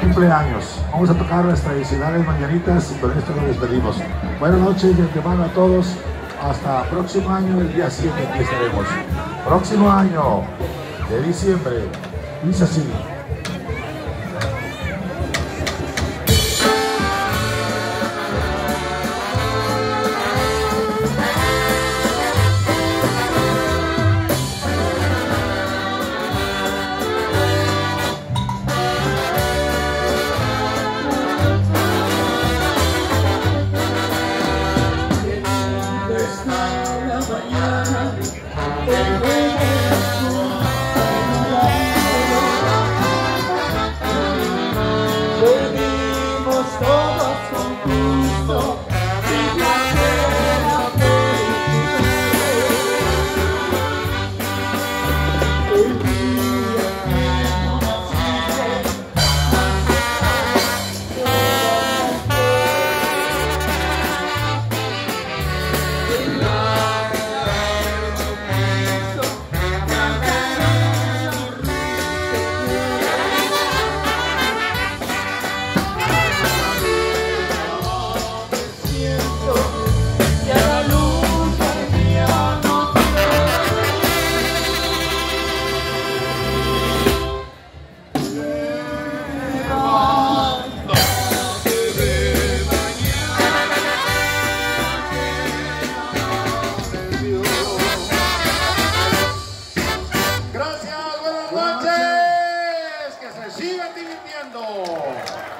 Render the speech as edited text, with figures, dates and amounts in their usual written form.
cumpleaños. Vamos a tocar las tradicionales mañanitas y con esto nos despedimos. Buenas noches de antemano a todos. Hasta próximo año, el día 7 aquí estaremos. Próximo año de diciembre. Dice así. Venimos todos con gusto y placer a felicitar. El día que no naciste, Gracias, buenas noches, que se sigan divirtiendo.